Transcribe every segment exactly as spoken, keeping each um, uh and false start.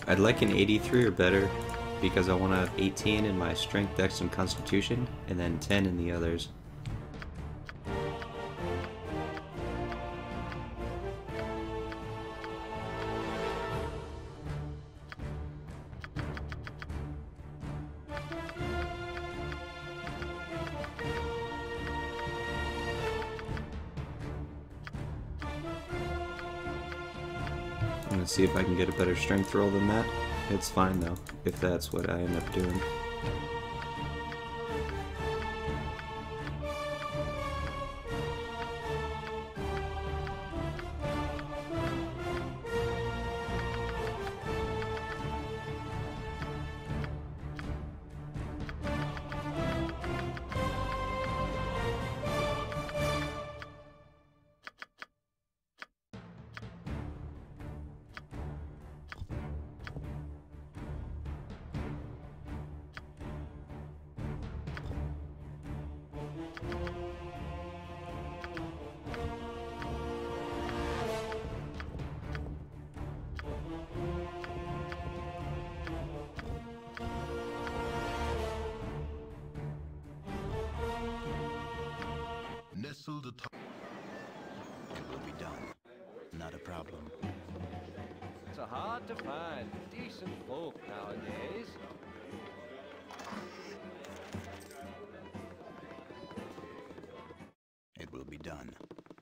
I'd like an eighty-three or better because I want to have eighteen in my strength, dex, and constitution, and then ten in the others. I'm gonna see if I can get a better strength roll than that. It's fine though, if that's what I end up doing. Nestled atop. It will be done. Not a problem. It's a hard to find decent folk nowadays. It will be done.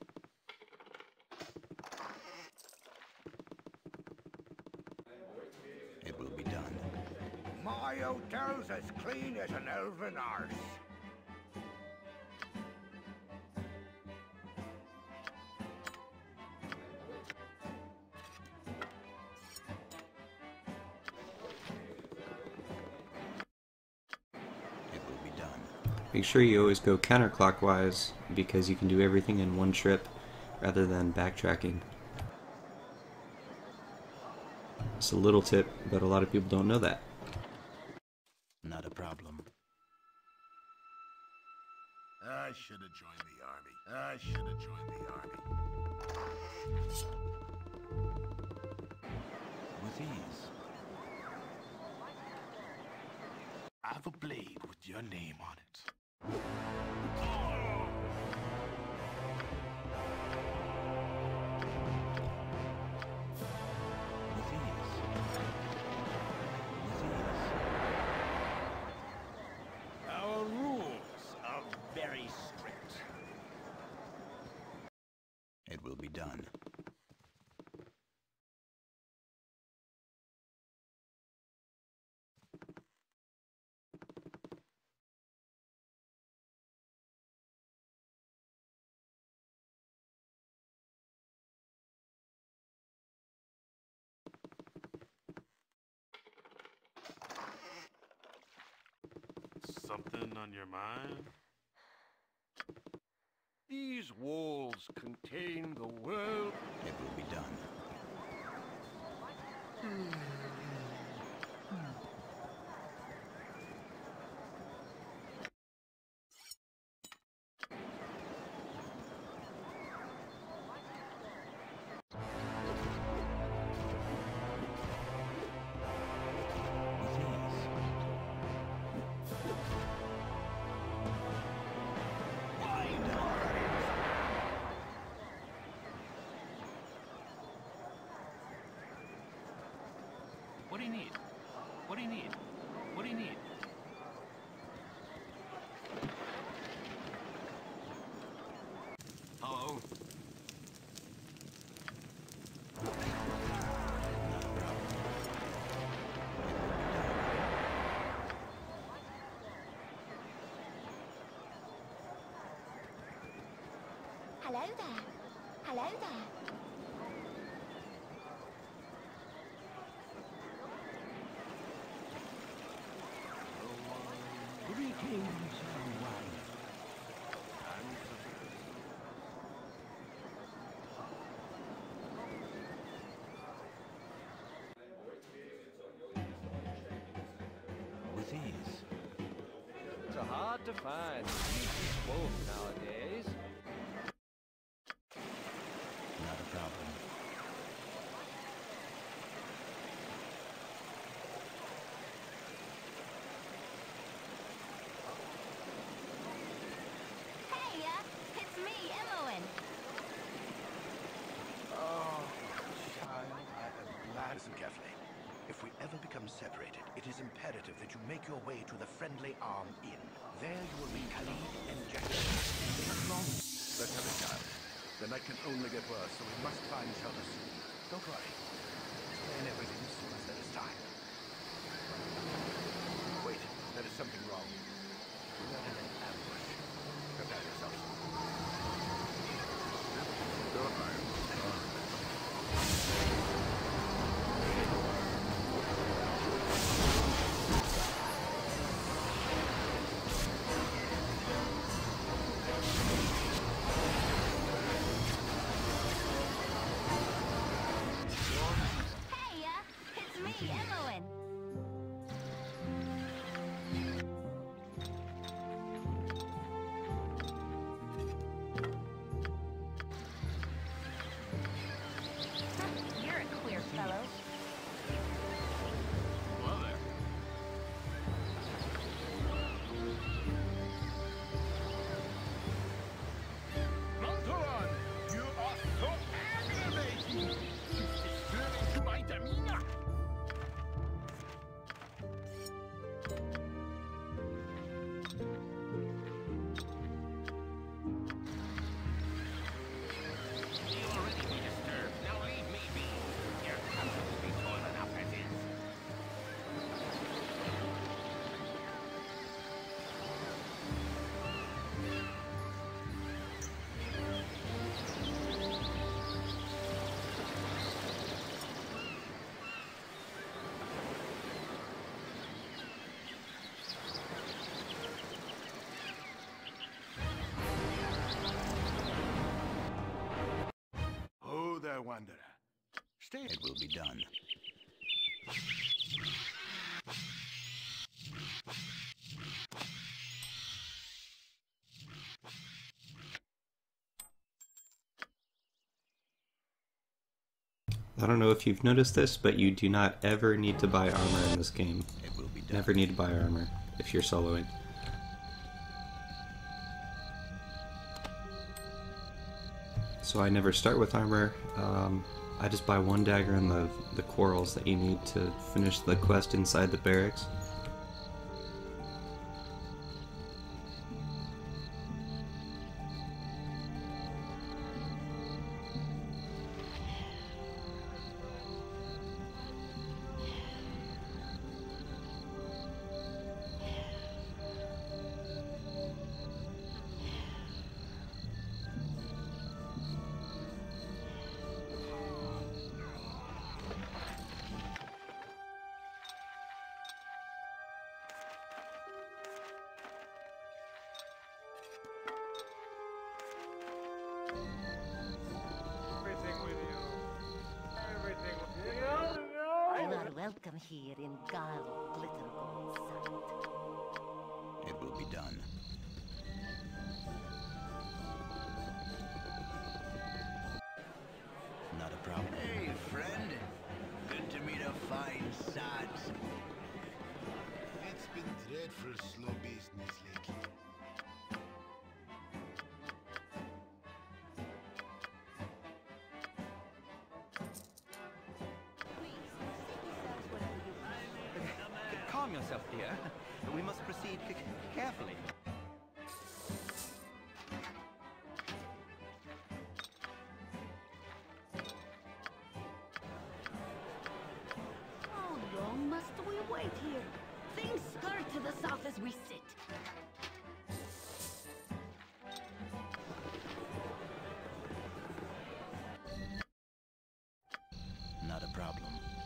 It will be done. My hotel's as clean as an elven arse. Make sure you always go counterclockwise because you can do everything in one trip rather than backtracking. It's a little tip, but a lot of people don't know that. Not a problem. I should have joined the army. I should have joined the army. With ease. I have a blade with your name on it. With ease. With ease. Our rules are very strict. It will be done. Something on your mind? These walls contain the world. It will be done. What do you need? What do you need? What do you need? Hello? Hello there. Hello there. Greetings, everyone. With ease. It's a hard to find decent folk nowadays. Not a problem. battle becomes separated, it is imperative that you make your way to the Friendly Arm Inn. There you will meet Khalid and Jack. Let's have it, child. The night can only get worse, so we must find shelter soon. Don't worry. Explain everything as soon as there is time. Wait, there is something wrong. We are in an ambush. Prepare yourself. Go higher. There, wanderer. Stay. It will be done. I don't know if you've noticed this, but you do not ever need to buy armor in this game. It will be done. Never need to buy armor if you're soloing. So I never start with armor. Um, I just buy one dagger and the, the quarrels that you need to finish the quest inside the barracks. You are welcome here in Gal Glittergold's sight. It will be done. Not a problem. Hey, friend. Good to meet a fine sod. It's been dreadful slow business lately. Calm yourself, dear. We must proceed c carefully. How long must we wait here? Things skirt to the south as we sit. Not a problem.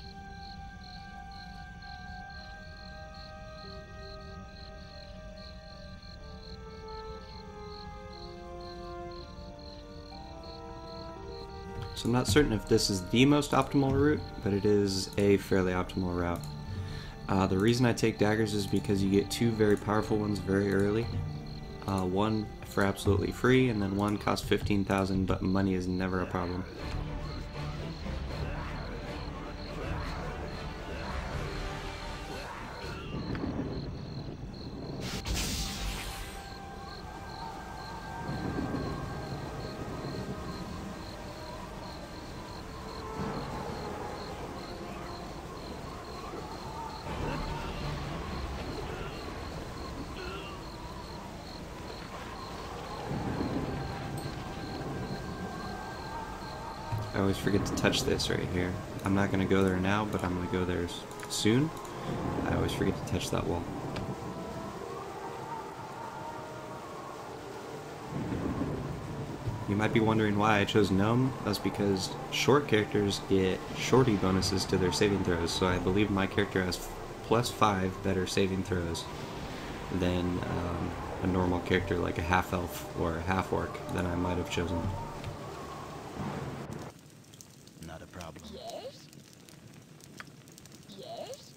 So I'm not certain if this is the most optimal route, but it is a fairly optimal route. Uh, the reason I take daggers is because you get two very powerful ones very early. Uh, one for absolutely free, and then one costs fifteen thousand, but money is never a problem. always forget to touch this right here. I'm not going to go there now, but I'm going to go there s- soon. I always forget to touch that wall. You might be wondering why I chose gnome. That's because short characters get shorty bonuses to their saving throws, so I believe my character has plus five better saving throws than um, a normal character like a half-elf or a half-orc that I might have chosen. Not a problem. Yes? Yes?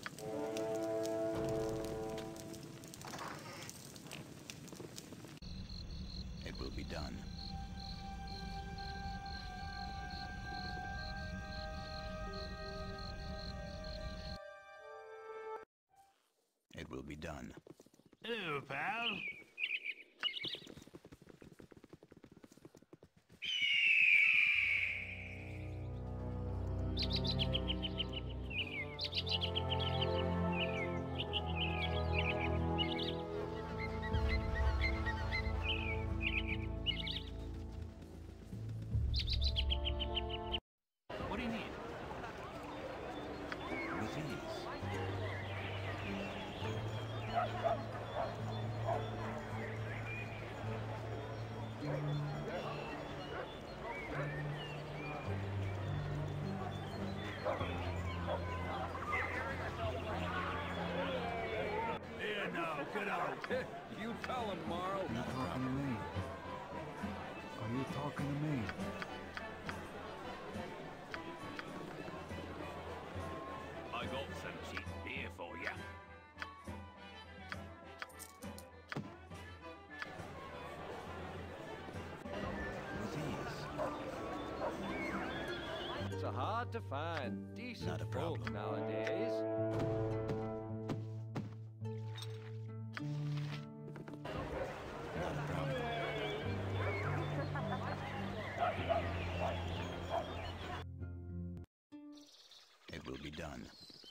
It will be done. It will be done. Hello, pal. What do you need? With ease. Here now, get out. You tell him, Marl. Not a problem. Are you talking to me? I got some cheap beer for ya. With ease. It's a hard to find decent Not a folk problem. nowadays. Not a problem. It will be done.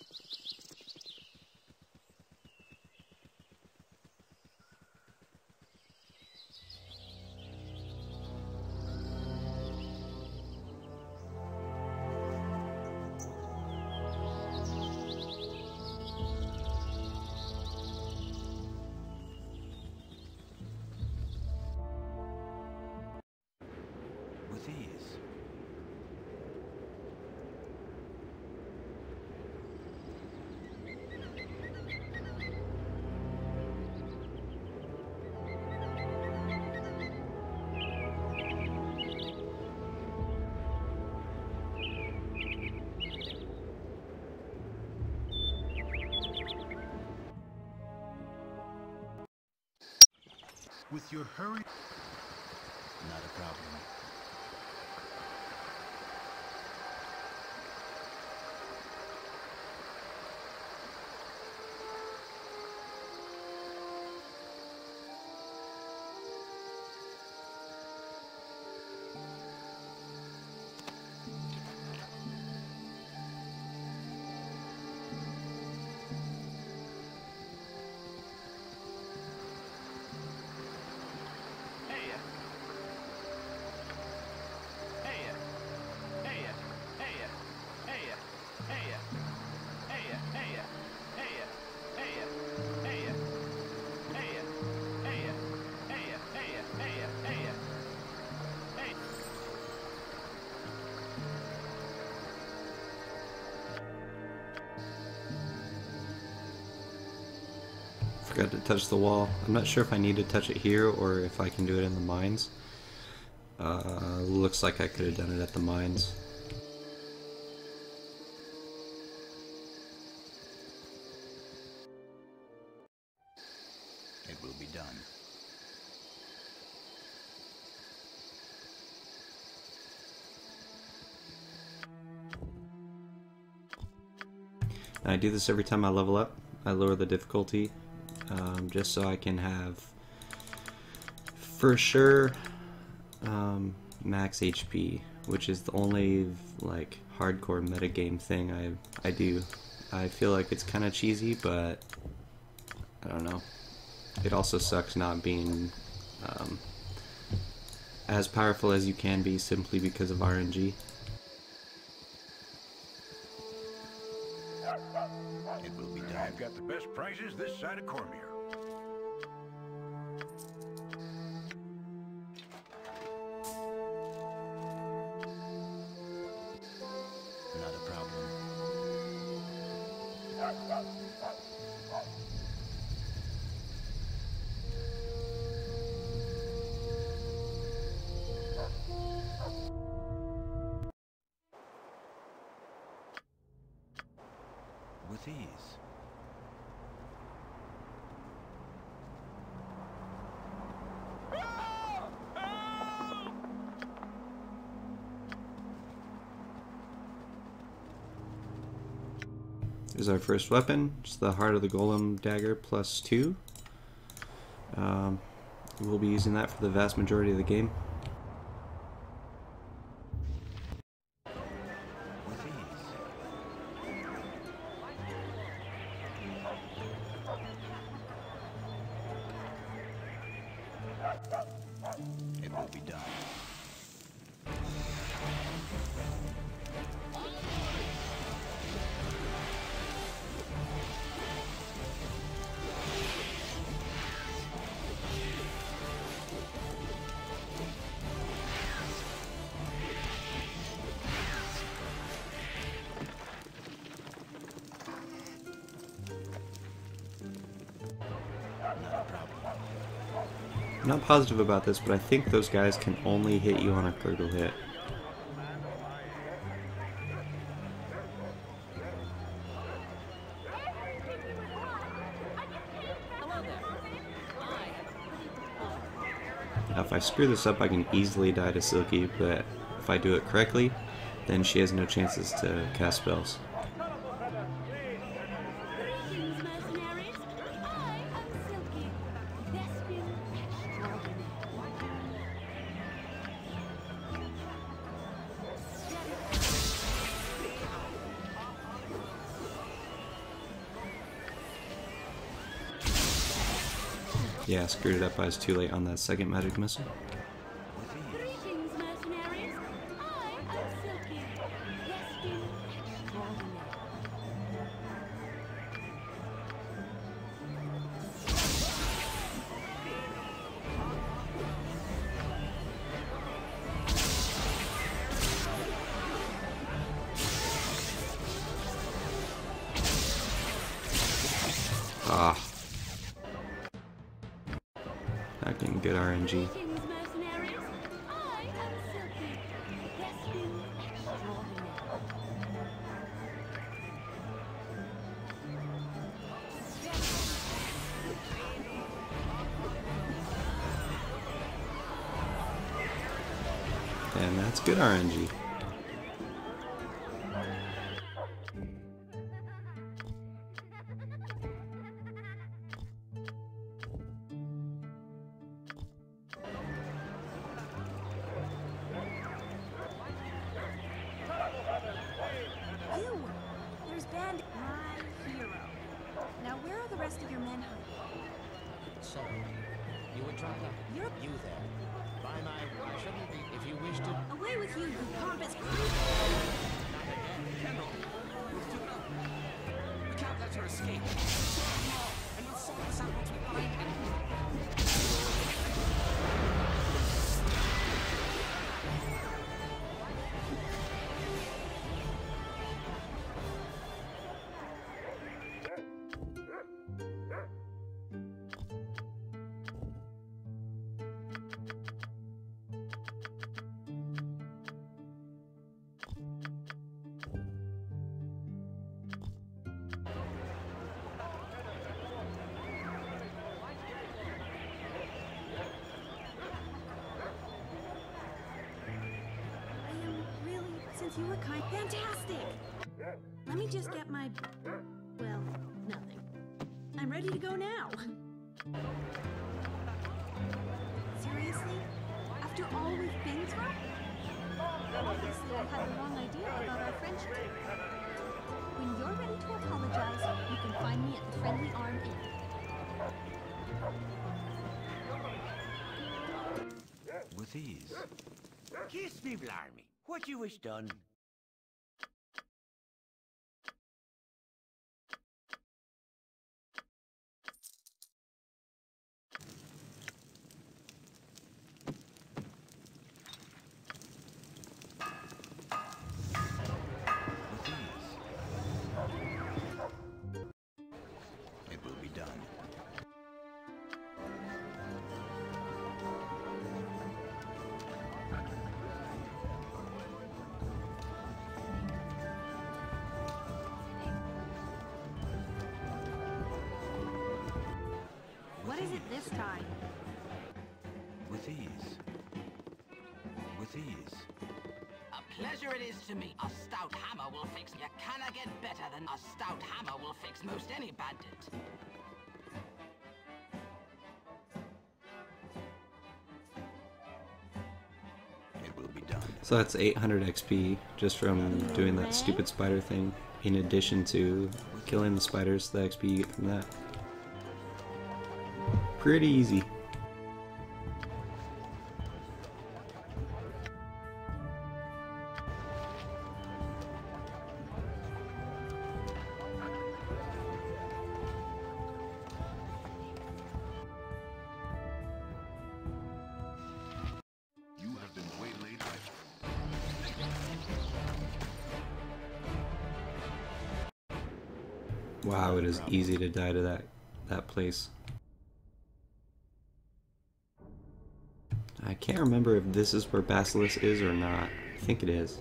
With ease. With your hurry... Not a problem. Forgot to touch the wall. I'm not sure if I need to touch it here or if I can do it in the mines. Uh, looks like I could have done it at the mines. It will be done. And I do this every time I level up. I lower the difficulty um, just so I can have, for sure, um, max H P, which is the only like hardcore metagame thing I I do. I feel like it's kind of cheesy, but I don't know. It also sucks not being um, as powerful as you can be simply because of R N G. I've got the best prices this side of Cormier. Not a problem. With ease. Is our first weapon. It's the Heart of the Golem dagger plus two. Um, we'll be using that for the vast majority of the game. With ease. It will be done. I'm not positive about this, but I think those guys can only hit you on a critical hit. Now, if I screw this up, I can easily die to Silky, but if I do it correctly, then she has no chances to cast spells. Greetings, mercenaries. I am Silky, thespian extraordinaire. Yeah, screwed it up. I was too late on that second magic missile. Greetings, mercenaries. I am Silky, thespian extraordinaire. Ah. Not getting good R N G. Greetings, mercenaries. I am Silky, thespian extraordinaire. And that's good R N G. You! There's Band, my hero. Now where are the rest of your men hiding? So, you would try that? You're You there. By my I shouldn't be if you wish to. away with you, you pompous creep! Not again. Kendall. We've took up. We can't let her escape. Sort them all, and we'll sort this out once we find him. I am really, since you were kind, fantastic! Let me just get my, well, nothing. I'm ready to go now. Seriously? After all we've been through? Obviously, I had the wrong idea about our friendship. When you're ready to apologize, you can find me at the Friendly Arm Inn. With ease. Kiss me, blarmy. What you wish done? done. What is it this time? With ease. With ease. A pleasure it is to me. A stout hammer will fix. You cannot get better than a stout hammer will fix most any bandit. It will be done. So that's eight hundred X P just from doing that stupid spider thing, in addition to killing the spiders, the X P you get from that. Pretty easy. You have been waylaid by... Wow, it is easy to die to that that place. I can't remember if this is where Basilisk is or not. I think it is.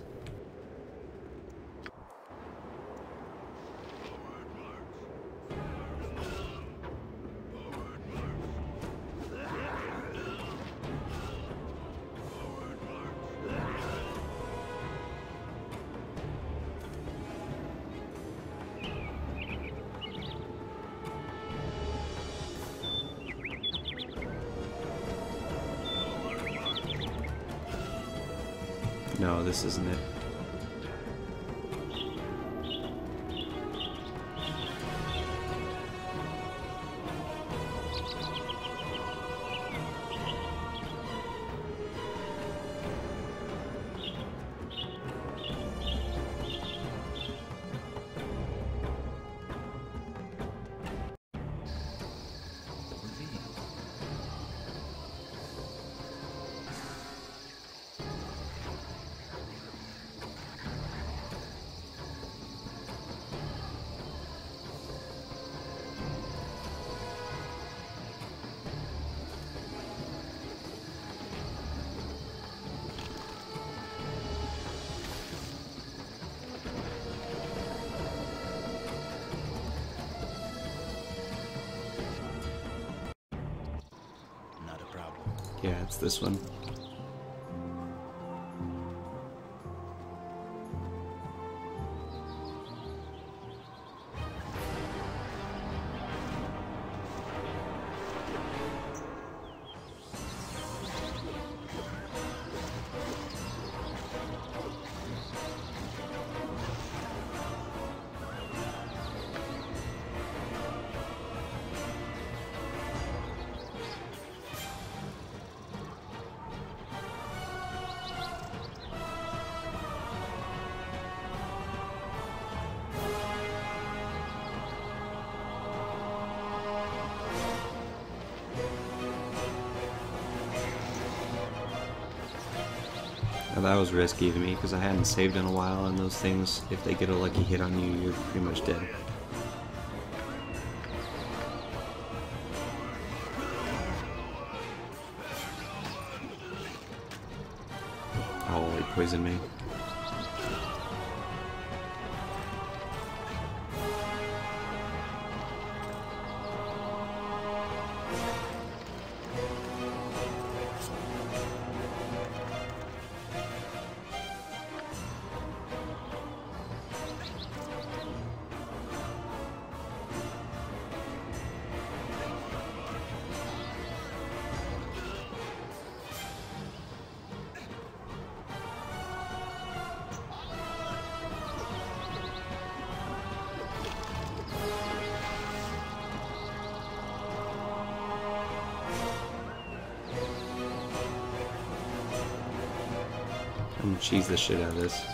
No, this isn't it. Not a problem. Yeah, it's this one. Now that was risky to me because I hadn't saved in a while, and those things, if they get a lucky hit on you, you're pretty much dead. Oh, he poisoned me. I'm gonna cheese the shit out of this.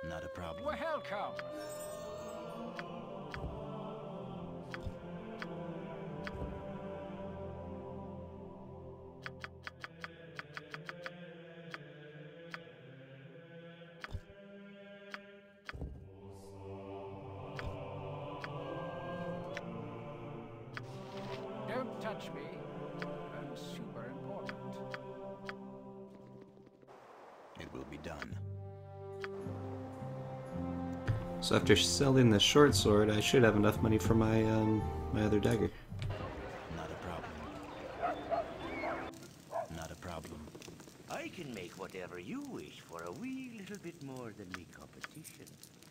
Not a problem. Welcome. Don't touch me. I'm super important. It will be done. So after selling the short sword, I should have enough money for my um, my other dagger. Not a problem. Not a problem. I can make whatever you wish for a wee little bit more than me competition.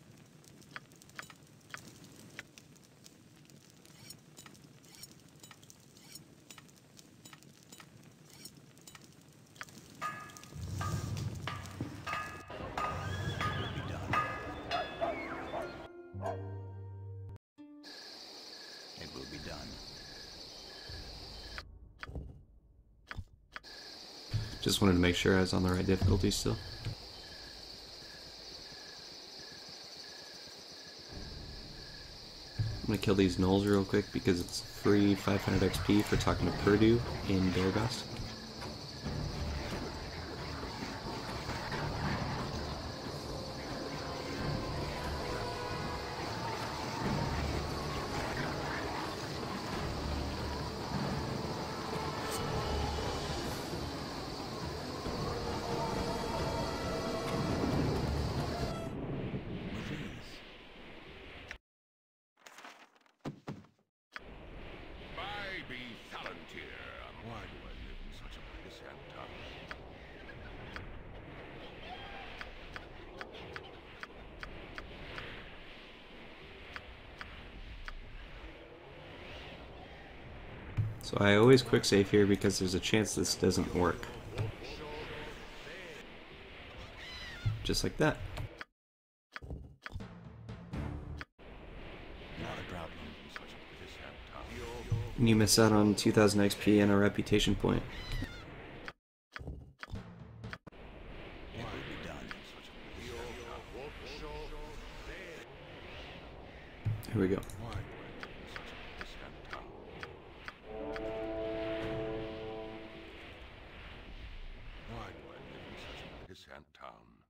It will be done. Just wanted to make sure I was on the right difficulty still. I'm gonna kill these gnolls real quick because it's free five hundred X P for talking to Purdue in Beargast. Why do I live in such a pissant town? So I always quick save here because there's a chance this doesn't work. Just like that. And you miss out on two thousand X P and a reputation point. Here we go. Why do I live in such a pissant town?